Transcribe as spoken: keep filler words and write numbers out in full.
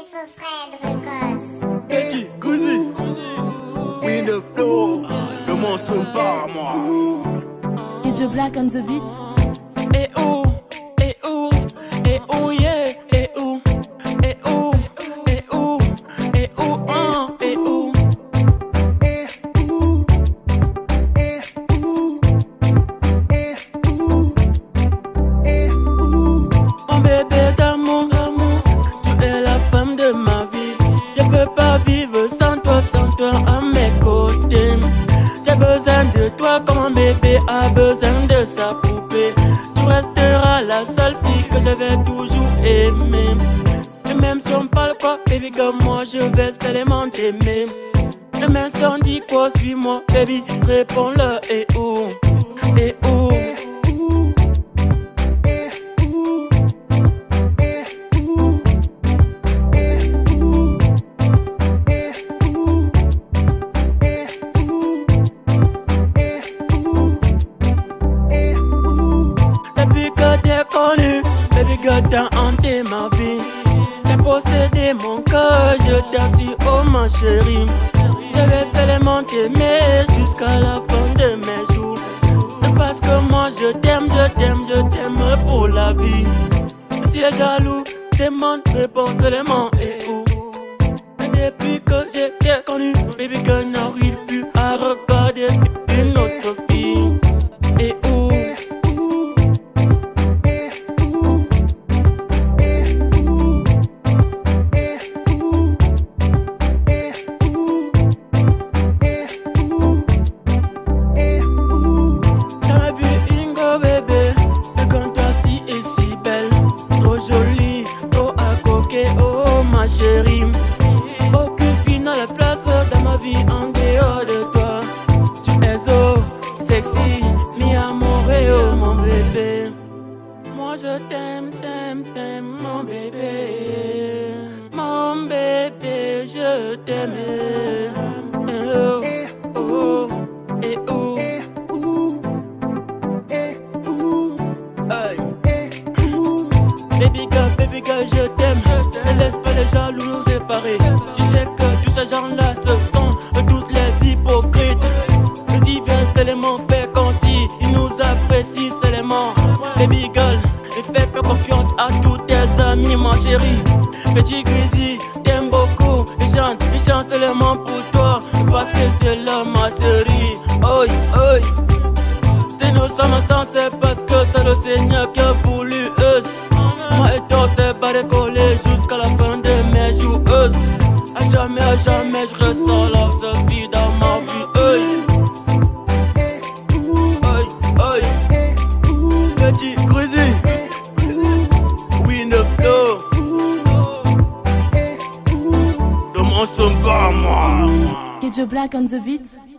for Fred Records. Petit Gouzi, Wind of Flow, le monstre par moi. Get your black on the beat. Eh oh, eh oh, eh oh yeah, eh oh, eh oh, eh oh, eh oh, ah, eh oh. Mon bébé d'amour, d'amour, tu es la femme de ma vie. Je peux pas vivre sans toi, sans toi à mes côtés. J'ai besoin de toi comme un bébé a besoin de sa poupée. Tu resteras la seule fille que je vais toujours aimer. Et même si on parle quoi, baby girl, moi je vais seulement t'aimer. Et même si on dit quoi, suis-moi, baby, réponds-le, eh oh, eh oh. Baby girl, t'as hanté ma vie. T'as possédé mon cœur, je t'assure, oh ma chérie. Je vais seulement t'aimer jusqu'à la fin de mes jours. Parce que moi je t'aime, je t'aime, je t'aime pour la vie. Si les jaloux demandent, réponds seulement, eh oh. Depuis que j'ai bien connu, baby girl n'arrive plus à regarder une autre fille. Eh oh. Chérie, aucune fille n'a la place dans ma vie en dehors de toi. Tu es so sexy, mi amore, oh mon bébé. Moi je t'aime, t'aime, t'aime, mon bébé. Mon bébé, je t'aime. Eh oh, oh, eh oh. Hey. Baby girl, baby girl, je t'aime. Ne laisse pas les jaloux nous séparer. Tu sais que tous ces gens-là, ce sont tous les hypocrites. Le divin seulement fait comme si il nous apprécie seulement. Baby girl, fais peu confiance à tous tes amis, ma chérie. Petit Gouzi, t'aime beaucoup. Il chante, il chante seulement pour toi. Parce que t'es là, ma chérie. Oi, oi. Si nous sommes ensemble, c'est parce que c'est le Seigneur qui a voulu us. Moi et toi, c'est pas décoller jusqu'à la fin de mes jours. A jamais, à jamais, je ressens la seule vie dans ma vie. Hey. Hey, hey. Petit Gouzi, Wind of Flow, le monstre par moi. Get your black on the beat.